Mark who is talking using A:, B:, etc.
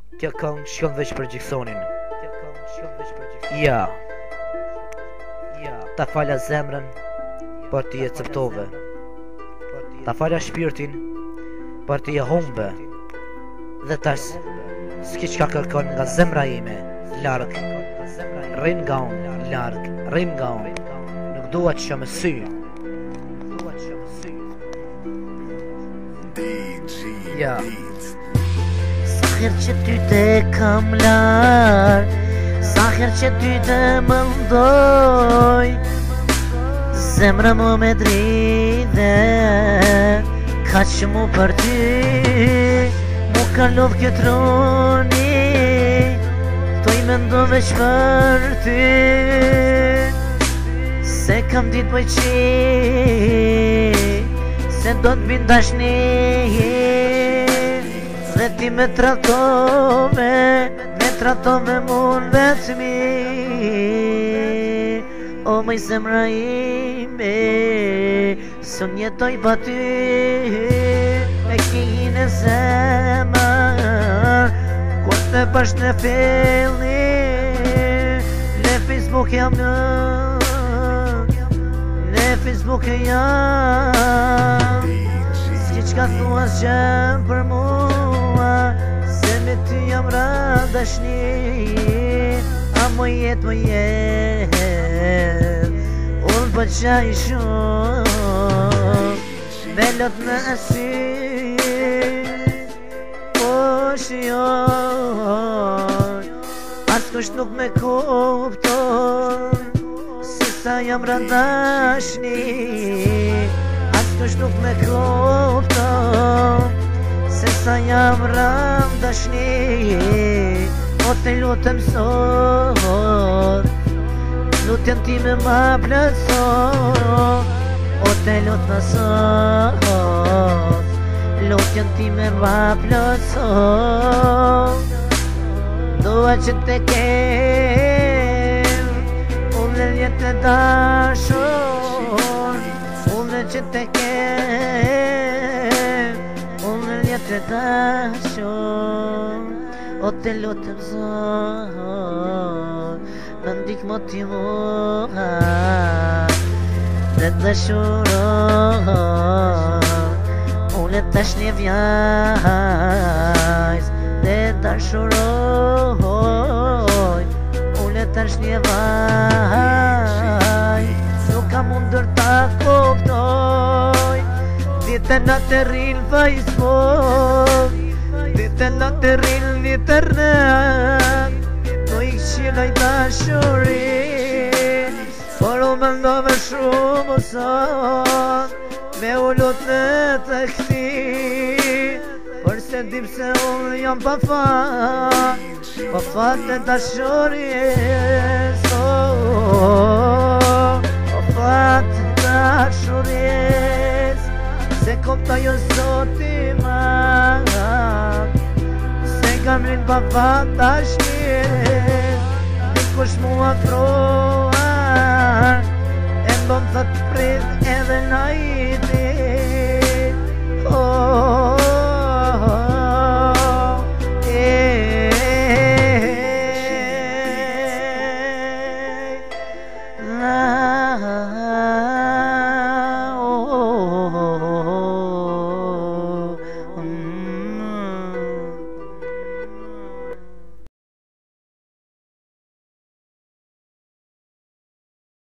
A: Kjo këngë shkon veç për Gjiksonin. Ja, ta falja zemrën, për t'i e cëptove. Ta falja shpirtin, për t'i e humbe. Dhe tash, s'ki qka kërkon nga zemra ime, larg. Rrin nga unë, larg, rrin nga unë. Nuk dua që me sy. Ja. Sa herë që ty te kam larg, sa herë që ty te mëndoj, zemra mu me dridhe, ka që mu për ty, mu ka lodh këtë roni, to i mendo veç për ty, se kam dit poj qi, se do t'bin dashni, dhe ti me tratove mun vetëmi. O mëj zemra ime, sën jetoj pa ty, me kihin e zemër, kur të pash në filli, në Facebook jam në Facebook e jam, s'ki qka thua s'gjem për mua, se me ty jam radashni, a më jet, unë për qaj shumë, me lot në asi, po shion, as kusht nuk me kupton, se sa jam radashni, as kusht nuk me kupton, se sa jam radashni, o te lutem sot, lutjen time ma plëtsot, o te lutem sot, lutjen time ma plëtsot, dua që te kem, unë jetë dashur, unë që te kem, unë jetë dashur, o te lutem zot, më ndik motivua, dhe dëshuron, unë tash një vjajz, dhe dëshuroj, unë tash një vajz, nuk kam mundur ta kuptoj, ditën atë rrin Facebook, ditën atë rrin internet, do i këshiloj dashurin, por u mendove shumë o sot, me u lut në të këti, por se dim se unë jam pa fat në dashurin, pa fat në dashurin, se kopta jo sot i se kam rinë pa fat dashurin, dikush mua troar, e mbëm thët prit edhe najti,